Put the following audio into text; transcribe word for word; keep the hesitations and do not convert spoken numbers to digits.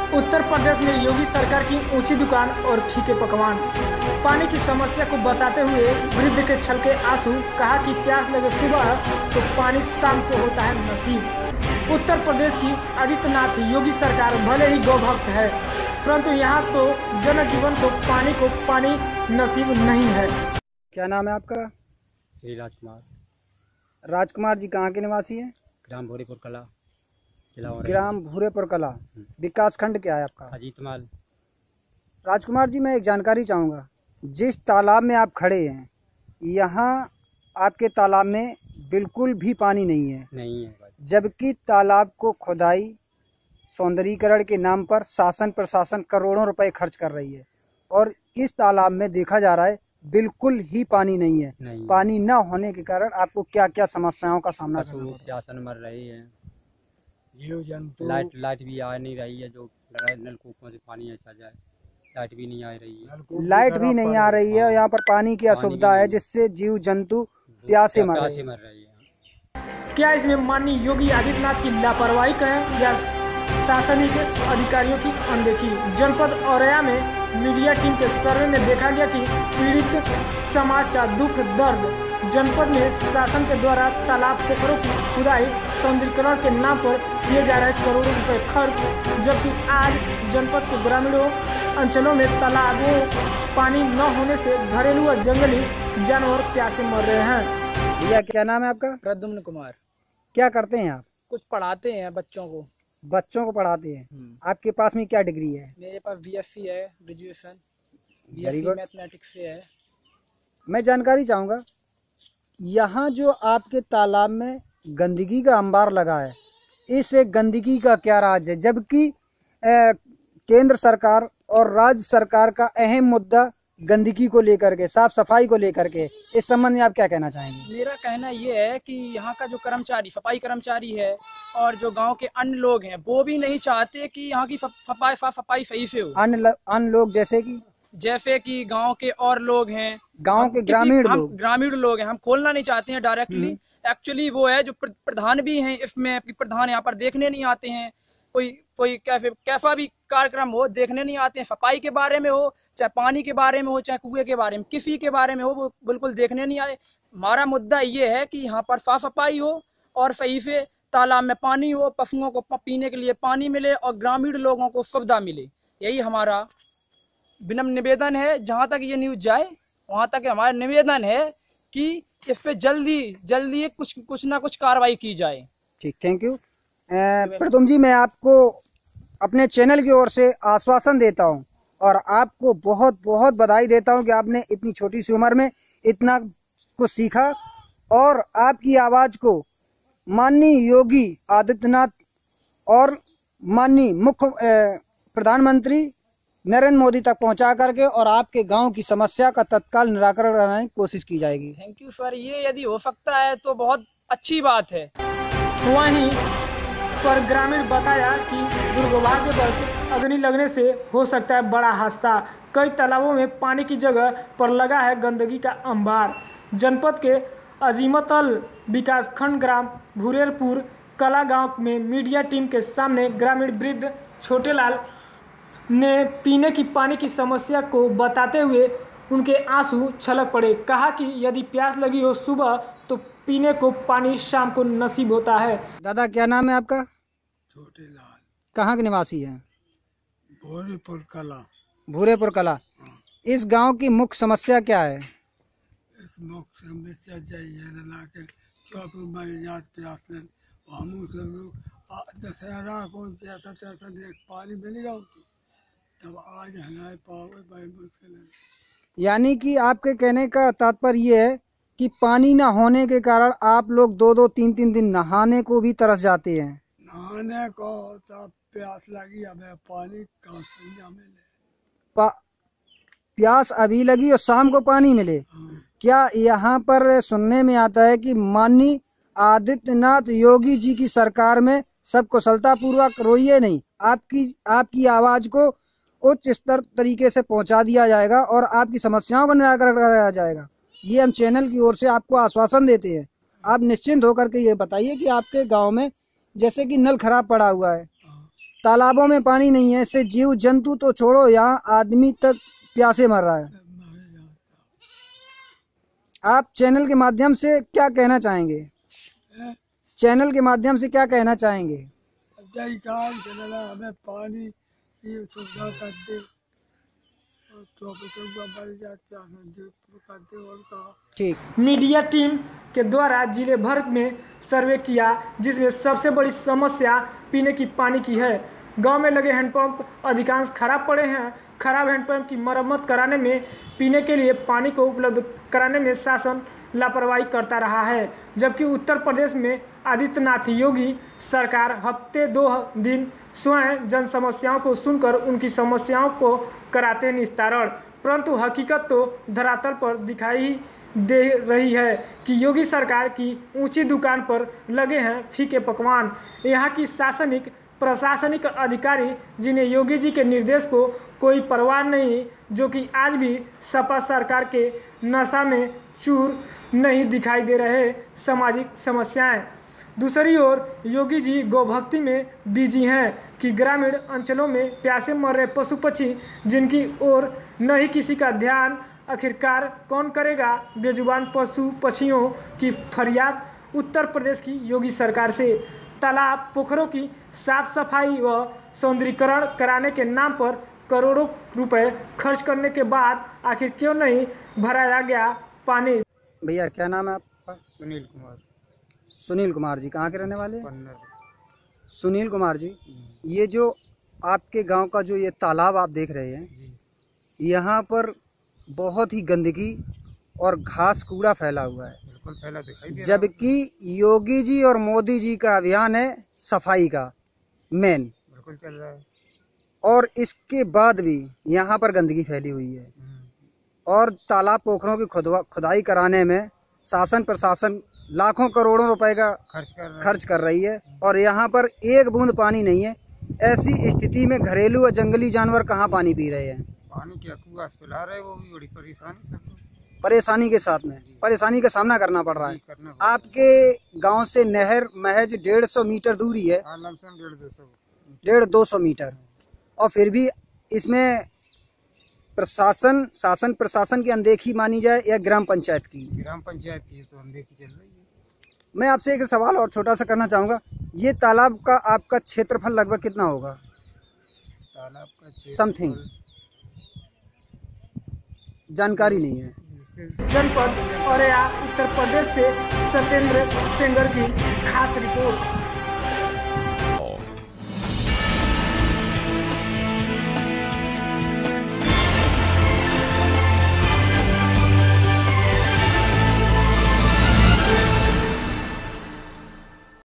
उत्तर प्रदेश में योगी सरकार की ऊंची दुकान और फीके पकवान। पानी की समस्या को बताते हुए वृद्ध के छलके आंसू, कहा कि प्यास लगे सुबह तो पानी शाम को होता है नसीब। उत्तर प्रदेश की आदित्यनाथ योगी सरकार भले ही गौभक्त है, परंतु यहाँ तो जनजीवन को पानी को पानी नसीब नहीं है। क्या नाम है आपका? श्री राजकुमार। राजकुमार जी कहाँ के निवासी हैं? ग्राम भूरेपुर कला, ग्राम भूरेपुर कला। विकास खंड क्या है आपका? अजीतमाल। राजकुमार जी, मैं एक जानकारी चाहूँगा। जिस तालाब में आप खड़े हैं, यहाँ आपके तालाब में बिल्कुल भी पानी नहीं है। नहीं है, जबकि तालाब को खुदाई सौंदर्यीकरण के नाम पर शासन प्रशासन करोड़ों रुपए खर्च कर रही है, और इस तालाब में देखा जा रहा है बिल्कुल ही पानी नहीं है। नहीं। पानी न होने के कारण आपको क्या क्या समस्याओं का सामना करना पड़ रहा है? मर रही है, जीव जंतु, लाइट लाइट भी आ नहीं रही है, जो नलकूपों से पानी अच्छा जाए, लाइट भी नहीं आ रही है। लाइट भी नहीं आ रही है, यहाँ पर पानी की असुविधा है, जिससे जीव जंतु प्यासे मर रहे हैं। क्या इसमें माननीय योगी आदित्यनाथ की लापरवाही कहें या शासनिक अधिकारियों की अनदेखी? जनपद औरैया में मीडिया टीम के सर्वे में देखा गया कि पीड़ित समाज का दुख दर्द जनपद में शासन के द्वारा तालाब पोखरों की खुदाई सौंदर्यीकरण के नाम पर किए जा रहे करोड़ों रुपए खर्च, जबकि आज जनपद के ग्रामीणों अंचलों में तालाबों पानी न होने से घरेलू व जंगली जानवर प्यासे मर रहे हैं। भैया क्या नाम है आपका? प्रद्युम्न कुमार। क्या करते हैं आप? कुछ पढ़ाते हैं बच्चों को। बच्चों को पढ़ाते हैं। आपके पास में क्या डिग्री है? मेरे पास बीएससी है, ग्रेजुएशन वेरी गुड, मैथमेटिक्स से है। मैं जानकारी चाहूँगा, यहाँ जो आपके तालाब में गंदगी का अंबार लगा है, इस गंदगी का क्या राज है? जबकि केंद्र सरकार और राज्य सरकार का अहम मुद्दा गंदगी को लेकर के, साफ सफाई को लेकर के, इस संबंध में आप क्या कहना चाहेंगे? मेरा कहना ये है कि यहाँ का जो कर्मचारी, सफाई कर्मचारी है और जो गांव के अन्य लोग हैं, वो भी नहीं चाहते कि यहाँ की सफाई सफाई सही से हो। अन्य अन्य लोग जैसे कि जैसे कि गांव के और लोग हैं, गांव के ग्रामीण लोग ग्रामीण लोग हैं, हम खोलना नहीं चाहते हैं डायरेक्टली। एक्चुअली वो है जो प्रधान भी हैं इसमें, प्रधान यहाँ पर देखने नहीं आते हैं। कोई कोई कैसे कैसा भी कार्यक्रम हो देखने नहीं आते हैं। सफाई के बारे में हो, चाहे पानी के बारे में हो, चाहे कुएं के बारे में, किसी के बारे में हो, वो बिल्कुल देखने नहीं आए। हमारा मुद्दा ये है कि यहाँ पर साफ सफाई हो और सही से तालाब में पानी हो, पशुओं को पीने के लिए पानी मिले और ग्रामीण लोगों को सुविधा मिले। यही हमारा विनम्र निवेदन है। जहाँ तक ये न्यूज जाए वहाँ तक हमारा निवेदन है कि इस पे जल्दी जल्दी कुछ कुछ ना कुछ कार्रवाई की जाए। ठीक, थैंक यू। प्रदुम जी, मैं आपको अपने चैनल की ओर से आश्वासन देता हूं और आपको बहुत बहुत बधाई देता हूं कि आपने इतनी छोटी सी उम्र में इतना कुछ सीखा और आपकी आवाज़ को माननीय योगी आदित्यनाथ और माननीय मुख्य प्रधानमंत्री नरेंद्र मोदी तक पहुंचा करके और आपके गांव की समस्या का तत्काल निराकरण करने की कोशिश की जाएगी। Thank you sir. ये यदि हो सकता है तो बहुत अच्छी बात है। वहीं पर ग्रामीण बताया कि दुर्भाग्यवश अग्नि लगने से हो सकता है बड़ा हादसा। कई तालाबों में पानी की जगह पर लगा है गंदगी का अंबार। जनपद के अजीमतल विकासखंड ग्राम भूरेपुर कला गांव में मीडिया टीम के सामने ग्रामीण वृद्ध छोटेलाल ने पीने की पानी की समस्या को बताते हुए उनके आंसू छलक पड़े। कहा कि यदि प्यास लगी हो सुबह तो पीने को पानी शाम को नसीब होता है। दादा क्या नाम है आपका? छोटेलाल। कहाँ के निवासी हैं? भूरेपुर कला। भूरेपुर कला। इस गांव की मुख्य समस्या क्या है? इस मुख्य समस्या चाहिए के चौबीस महीने याद प्यास में हम सब लोग दशहरा को जैसा तैसा देख पानी मिलेगा तब आज हनाए पाओगे, बड़ी मुश्किल है। यानी कि आपके कहने का तात्पर्य ये है कि पानी ना होने के कारण आप लोग दो दो तीन तीन दिन नहाने को भी तरस जाते हैं। नहाने को तब प्यास लगी, हमें पानी कहाँ से मिले? प्यास अभी लगी और शाम को पानी मिले। हाँ। क्या यहाँ पर सुनने में आता है कि माननीय आदित्यनाथ योगी जी की सरकार में सब कुशलता पूर्वक रोइए नहीं, आपकी आपकी आवाज को उच्च स्तर तरीके से पहुंचा दिया जाएगा और आपकी समस्याओं का निराकरण कराया जाएगा। ये हम चैनल की ओर से आपको आश्वासन देते हैं। आप निश्चिंत होकर के ये बताइए कि आपके गांव में जैसे कि नल खराब पड़ा हुआ है, तालाबों में पानी नहीं है, इससे जीव जंतु तो छोड़ो, यहाँ आदमी तक प्यासे मर रहा है। आप चैनल के माध्यम से क्या कहना चाहेंगे? चैनल के माध्यम से क्या कहना चाहेंगे? जय काल चला हमें पानी की सुविधा कर दे और चौबीसों मर जाते कर दे और कहा। ठीक। मीडिया टीम के द्वारा जिले भर में सर्वे किया, जिसमें सबसे बड़ी समस्या पीने की पानी की है। गांव में लगे हैंडपंप अधिकांश खराब पड़े हैं। खराब हैंडपंप की मरम्मत कराने में, पीने के लिए पानी को उपलब्ध कराने में शासन लापरवाही करता रहा है, जबकि उत्तर प्रदेश में आदित्यनाथ योगी सरकार हफ्ते दो दिन स्वयं जन समस्याओं को सुनकर उनकी समस्याओं को कराते निस्तारण, परंतु हकीकत तो धरातल पर दिखाई दे रही है कि योगी सरकार की ऊंची दुकान पर लगे हैं फीके पकवान। यहाँ की शासनिक प्रशासनिक अधिकारी, जिन्हें योगी जी के निर्देश को कोई परवाह नहीं, जो कि आज भी सपा सरकार के नशा में चूर नहीं दिखाई दे रहे सामाजिक समस्याएं। दूसरी ओर योगी जी गोभक्ति में बिजी हैं कि ग्रामीण अंचलों में प्यासे मर रहे पशु पक्षी, जिनकी ओर न ही किसी का ध्यान, आखिरकार कौन करेगा बेजुबान पशु पक्षियों की फरियाद उत्तर प्रदेश की योगी सरकार से। तालाब पोखरों की साफ सफाई व सौंदर्यीकरण कराने के नाम पर करोड़ों रुपए खर्च करने के बाद आखिर क्यों नहीं भराया गया पानी? भैया क्या नाम है आपका? सुनील कुमार। सुनील कुमार जी कहाँ के रहने वाले हैं? पन्नर। सुनील कुमार जी, ये जो आपके गांव का जो ये तालाब आप देख रहे हैं, यहाँ पर बहुत ही गंदगी और घास कूड़ा फैला हुआ है, बिल्कुल फैला दिखाई दे रहा है। जबकि योगी जी और मोदी जी का अभियान है सफाई का मेन, बिल्कुल चल रहा है, और इसके बाद भी यहाँ पर गंदगी फैली हुई है। और तालाब पोखरों की खुदवा खुदाई कराने में शासन प्रशासन लाखों करोड़ों रुपए का खर्च कर रहा खर्च कर रही है, और यहाँ पर एक बूंद पानी नहीं है। ऐसी स्थिति में घरेलू और जंगली जानवर कहाँ पानी पी रहे हैं? पानी क्या कुआं पिला रहे, वो भी बड़ी परेशानी सबको, परेशानी के साथ में परेशानी का सामना करना पड़ रहा है। करना आपके गांव से नहर महज डेढ़ सौ मीटर दूरी है, डेढ़ दो सौ डेढ़ दो सौ मीटर, और फिर भी इसमें प्रशासन शासन प्रशासन की अनदेखी मानी जाए या ग्राम पंचायत की? ग्राम पंचायत की तो अनदेखी चल रही है। मैं आपसे एक सवाल और छोटा सा करना चाहूँगा, ये तालाब का आपका क्षेत्रफल लगभग कितना होगा? तालाब का समथिंग जानकारी नहीं है। जनपद औरैया उत्तर प्रदेश से सत्येंद्र सेंगर की खास रिपोर्ट।